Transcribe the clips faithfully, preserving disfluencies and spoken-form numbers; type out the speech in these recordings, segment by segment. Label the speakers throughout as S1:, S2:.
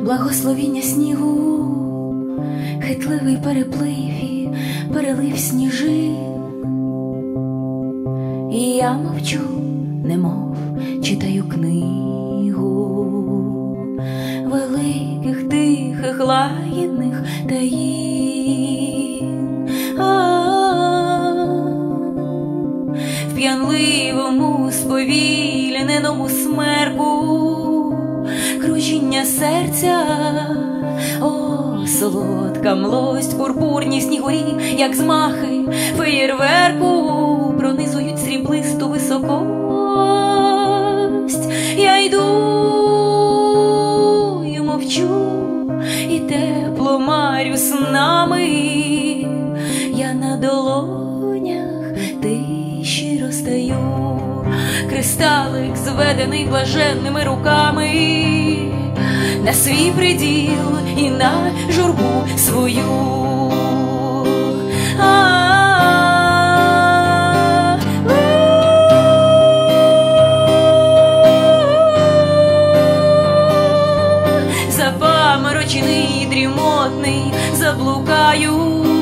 S1: благословіння снігу, хитливий переплив і перелив сніжин. І я мовчу, немов читаю книгу великих, тихих, лагідних таїн. В п'янливому, сповільненому смерку кружіння серця, о, солодка млость, пурпурні снігурі, як змахи феєрверку, пронизують сріблисту високость. Я йду і мовчу, і тепло марю снами, я на долонях тиші розтаю, кристалик, зведений блаженними руками, на свій приділ і на журбу свою. Запаморочений, дрімотний, заблукаю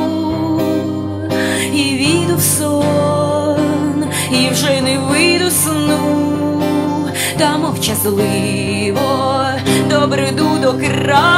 S1: і війду в сон, і вже не вийду сну, та мовчазливо добреду до краю.